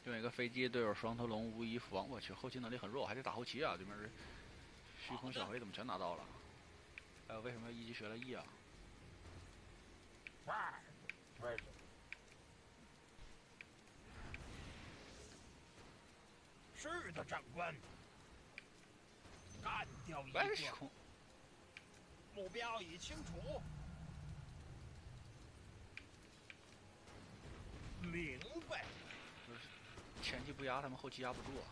用一个飞机，队友双头龙无一死亡。我去，后期能力很弱，还得打后期啊！对面这虚空小黑怎么全拿到了？还有为什么要一级学了 E 啊？ 是的，长官。干掉一个。 喂，虚空。 目标已清楚。明白。 前期不压他们，后期压不住啊。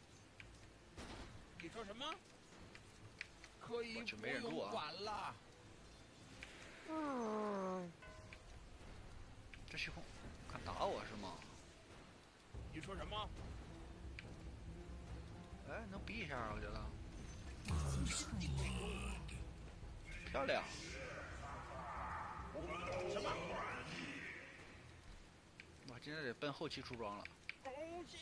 你说什么？可以不用管了。 这虚空敢打我是吗？ 你说什么？ 哎，能逼一下啊，我觉得。漂亮。 什么？ 我今天得奔后期出装了。 恭喜！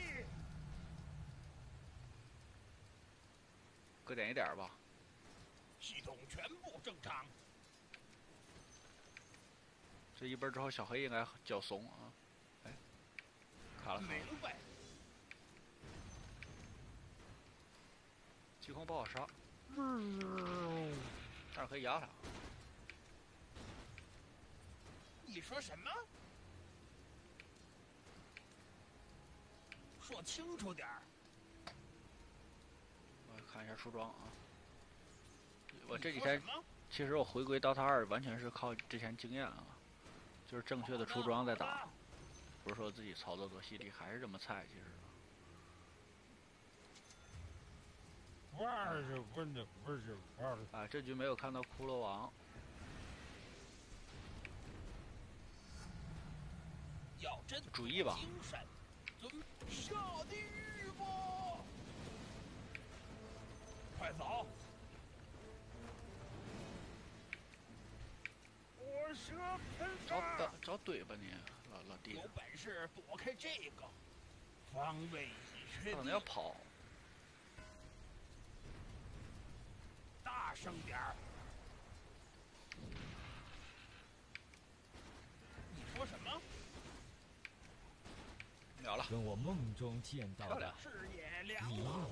各点一点吧。 系统全部正常。 这一波之后，小黑应该较怂啊。哎，卡了。 明白。 虚空不好杀，但是可以压他。 你说什么？说清楚点儿。 我看一下出装啊。我这几天其实我回归DOTA 2完全是靠之前经验啊，就是正确的出装在打，不是说自己操作多犀利，还是这么菜其实。啊，这局没有看到骷髅王。 要真注意吧。 下地狱吧！快走！我蛇喷发！ 找怼吧你，老弟。 有本事躲开这个，方位已确定。 他可能要跑。 大声点儿！你说什么？ 秒了。 跟我梦中见到的视野良好。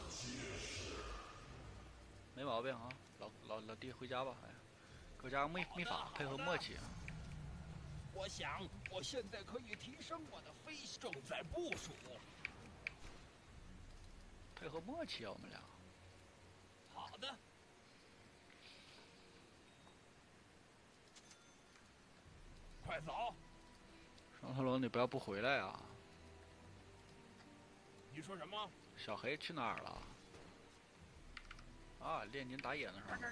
没毛病啊，老弟回家吧，哎，给我加个秘法，配合默契。 我想，我现在可以提升我的飞行，正在部署。 配合默契啊，我们俩。 好的。快走！ 双头龙，你不要不回来啊！ 你说什么？ 小黑去哪儿了？啊，炼金打野呢是吧？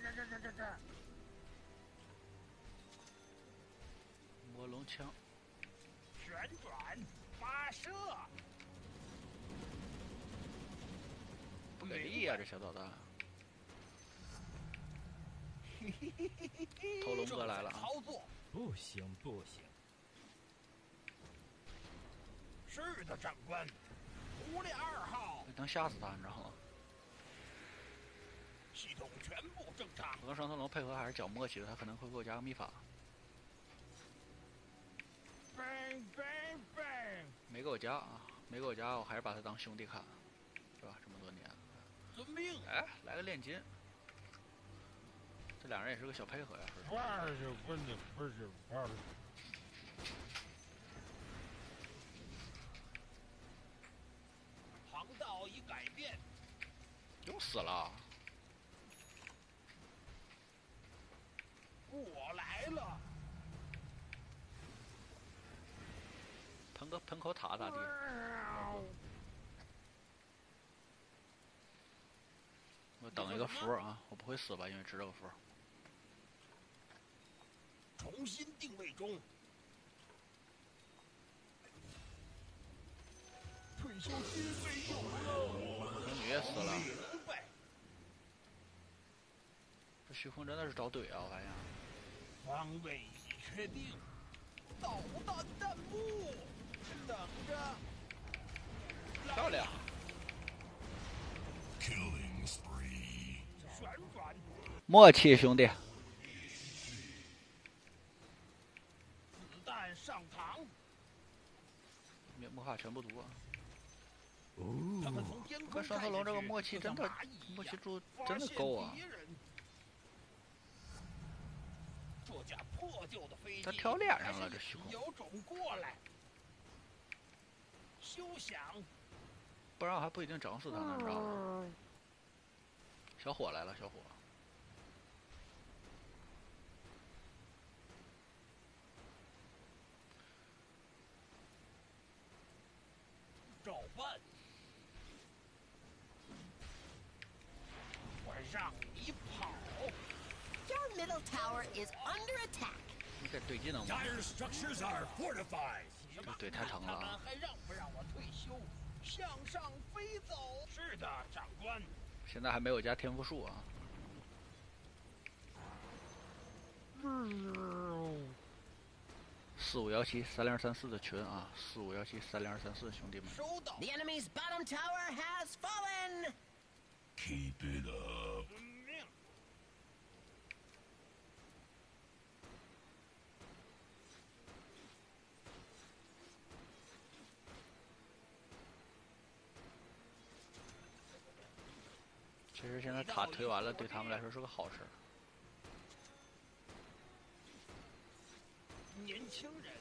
魔龙枪。 旋转，发射。 不给力啊，这小导弹。头龙哥来了啊！ 操作。 不行不行。 是的，长官。狐狸2号。 能吓死他，你知道吗？ 系统全部正常。 我跟双头龙配合还是较默契的，他可能会给我加个秘法。没给我加啊，没给我加，我还是把他当兄弟看，是吧？这么多年。 遵命。 哎，来个炼金。这两人也是个小配合呀，是吧？ 航道已改变。 又死了。 我来了。 喷口塔咋地？我等一个符啊，我不会死吧？因为知道个符。 重新定位中。退休金没有了。 这女也死了。 明白。 这虚空真的是找怼啊！我发现。 方位已确定。导弹弹幕，等着。 漂亮。 Killing spree。 旋转。 默契，兄弟。 子弹上膛。 魔法全部读啊！ 他们从天空跟双头龙这个默契真的，默契度真的够啊！ 这架破旧的飞机， 他跳脸上了，这虚空。 有种过来，休想！ 不然我还不一定整死他呢，你知道吗？小伙来了，小伙。 照办。我让你跑！ Your middle tower is under attack. 你这对技能吗？ Dire structures are fortified. 这对太疼了啊！ 他们还让不让我退休？向上飞走！是的，长官。 现在还没有加天赋树啊。45173034的群啊，45173034兄弟们。 收到。 The enemy's bottom tower has fallen. Keep it up. 遵命。 其实现在塔推完了，对他们来说是个好事。 年轻人